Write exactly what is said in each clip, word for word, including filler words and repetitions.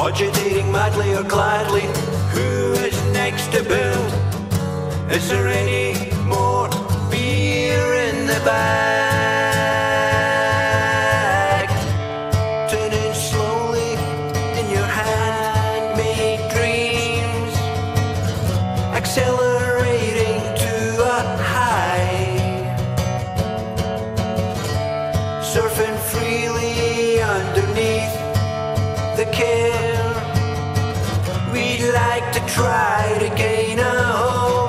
Cogitating madly or gladly, who is next to build? Is there any more beer in the bag? Turning slowly in your handmade dreams, accelerating to a high, surfing freely underneath the care. We'd like to try to gain a hold.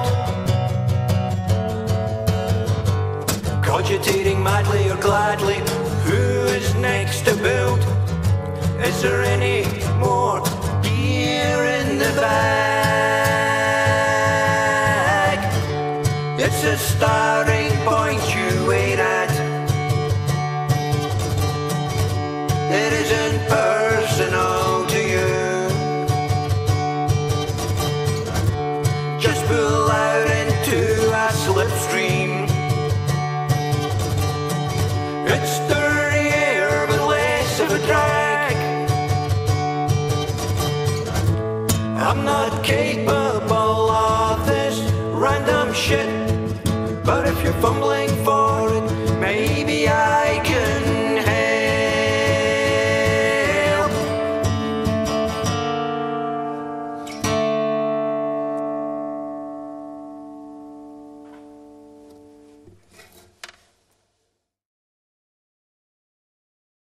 Cogitating madly or gladly, who is next to build? Is there any more beer in the bag? It's a starting point you wait at. It isn't personal to you. Just pull out into a slipstream. It's dirty air but less of a drag. I'm not capable of this random shit, but if you're fumbling